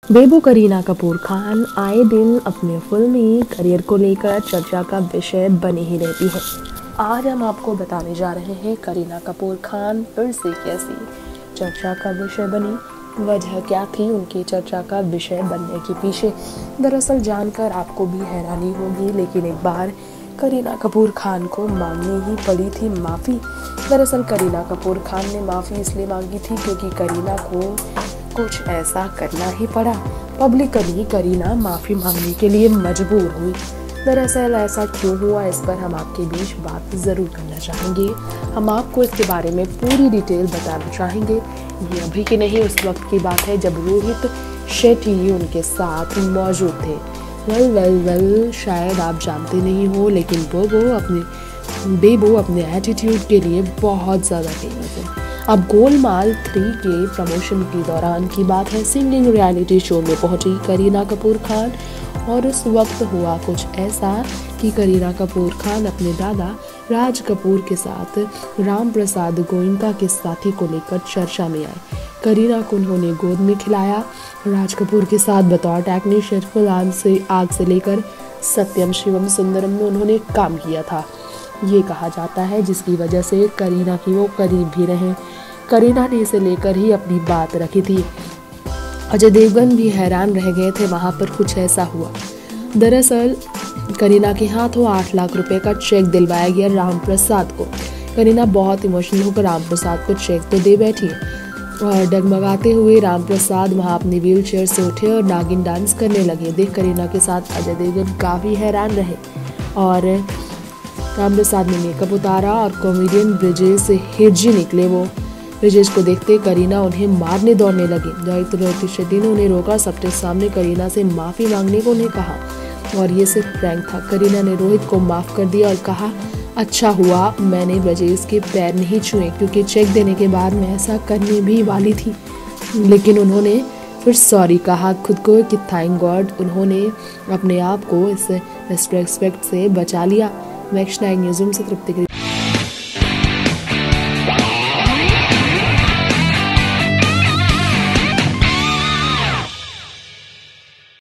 बेबो करीना कपूर खान आए दिन अपने फिल्मी करियर को लेकर चर्चा का विषय बनी ही रहती है। आज हम आपको बताने जा रहे हैं करीना कपूर खान फिर से कैसी चर्चा का विषय बनी, वजह क्या थी उनकी चर्चा का विषय बनने के पीछे। दरअसल जानकर आपको भी हैरानी होगी, लेकिन एक बार करीना कपूर खान को मांगनी ही पड़ी थी माफ़ी। दरअसल करीना कपूर खान ने माफ़ी इसलिए मांगी थी क्योंकि करीना को कुछ ऐसा करना ही पड़ा। पब्लिकली करीना माफ़ी मांगने के लिए मजबूर हुई। दरअसल ऐसा क्यों हुआ, इस पर हम आपके बीच बात ज़रूर करना चाहेंगे। हम आपको इसके बारे में पूरी डिटेल बताना चाहेंगे। ये अभी की नहीं, उस वक्त की बात है जब रोहित शेट्टी उनके साथ मौजूद थे। वेल शायद आप जानते नहीं हो, लेकिन बेबो अपने एटीट्यूड के लिए बहुत ज़्यादा फेमस है। अब गोलमाल 3 के प्रमोशन के दौरान की बात है। सिंगिंग रियलिटी शो में पहुंची करीना कपूर खान और उस वक्त हुआ कुछ ऐसा कि करीना कपूर खान अपने दादा राज कपूर के साथ राम प्रसाद गोयनका के साथी को लेकर चर्चा में आए। करीना को उन्होंने गोद में खिलाया। राज कपूर के साथ बतौर टेक्नीशियन फिल्म आग से लेकर सत्यम शिवम सुंदरम में उन्होंने काम किया था, ये कहा जाता है, जिसकी वजह से करीना की वो करीब भी रहे। करीना ने इसे लेकर ही अपनी बात रखी थी। अजय देवगन भी हैरान रह गए थे, वहाँ पर कुछ ऐसा हुआ। दरअसल करीना के हाथों 8 लाख रुपए का चेक दिलवाया गया राम प्रसाद को। करीना बहुत इमोशनल होकर राम प्रसाद को चेक तो दे बैठी और डगमगाते हुए राम प्रसाद वहाँ अपनी व्हील चेयर से उठे और नागिन डांस करने लगे। देख करीना के साथ अजय देवगन काफ़ी हैरान रहे और राम प्रसाद ने मेकअप उतारा और कॉमेडियन ब्रिजेश हिरजी निकले। वो ब्रिजेश को देखते करीना उन्हें मारने दौड़ने लगी। रोहित शेट्टी ने उन्हें रोका, सबके सामने करीना से माफ़ी मांगने को उन्हें कहा और ये सिर्फ प्रैंक था। करीना ने रोहित को माफ़ कर दिया और कहा, अच्छा हुआ मैंने ब्रिजेश के पैर नहीं छुए, क्योंकि चेक देने के बाद मैं ऐसा करने भी वाली थी। लेकिन उन्होंने फिर सॉरी कहा खुद को कि थैंक गॉड उन्होंने अपने आप को इस रिस्पेक्ट से बचा लिया। नेक्स्ट नाइन न्यूज़ रूम से तृप्ति।